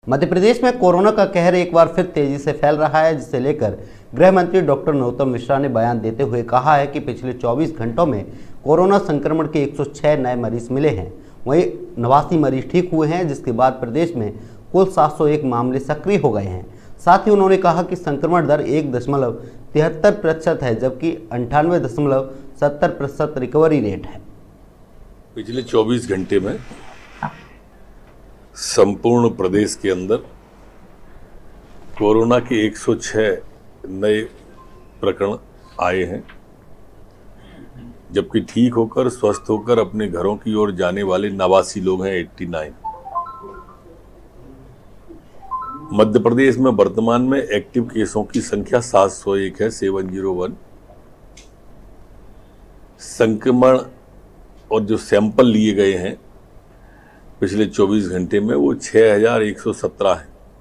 मध्य प्रदेश में कोरोना का कहर एक बार फिर तेजी से फैल रहा है, जिसे लेकर गृह मंत्री डॉक्टर नरोत्तम मिश्रा ने बयान देते हुए कहा है कि पिछले 24 घंटों में कोरोना संक्रमण के 106 नए मरीज मिले हैं। वहीं 89 मरीज ठीक हुए हैं, जिसके बाद प्रदेश में कुल 701 मामले सक्रिय हो गए हैं। साथ ही उन्होंने कहा कि संक्रमण दर 1.73% है, जबकि 98.70% रिकवरी रेट है। पिछले 24 घंटे में संपूर्ण प्रदेश के अंदर कोरोना के 106 नए प्रकरण आए हैं, जबकि ठीक होकर स्वस्थ होकर अपने घरों की ओर जाने वाले 89 लोग हैं, 89। मध्य प्रदेश में वर्तमान में एक्टिव केसों की संख्या 701 है, 701। संक्रमण और जो सैंपल लिए गए हैं पिछले 24 घंटे में वो 6117 है।